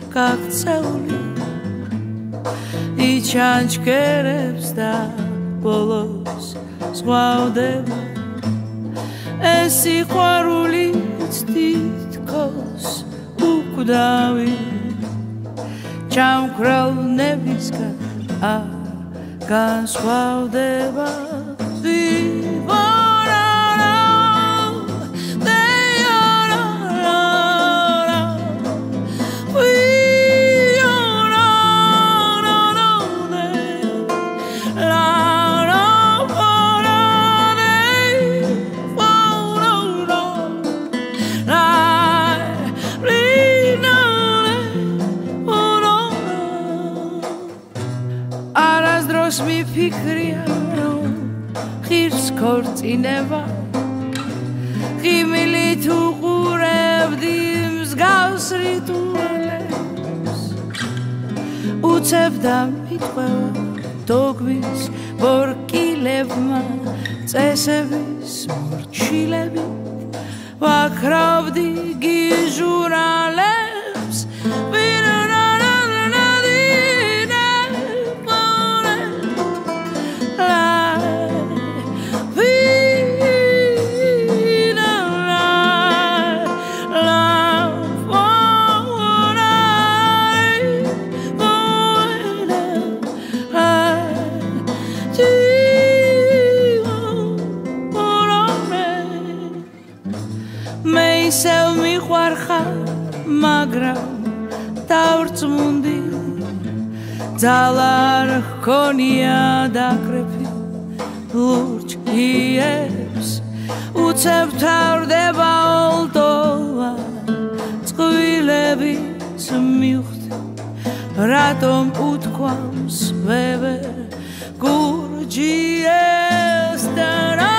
გაქცეული იჩანჩქერებს და ბოლოს ზღვავდება ეს სიყვარულიც თითქოს უკვდავი ჩამქრალნებისგან არ განსხვავდება მიფიქრია რომ ღირს ქორწინება ღიმილით უყურებდი მსგავს რიტუალებს უცებდა მიტყვევა დოგმის ბორკილებმა წესების მორჩილებით ვაქრავდი გიჟურალებს ისევ მიყვარხარ მაგრამ დავრწმუნდი ძალა არ ჰქონია დაკრეფი ლურჯ იებს უცებ თავდება ოლტოვა წყვილების მივხვდი რატომ უთქვამს ვებერ გურჯიეს და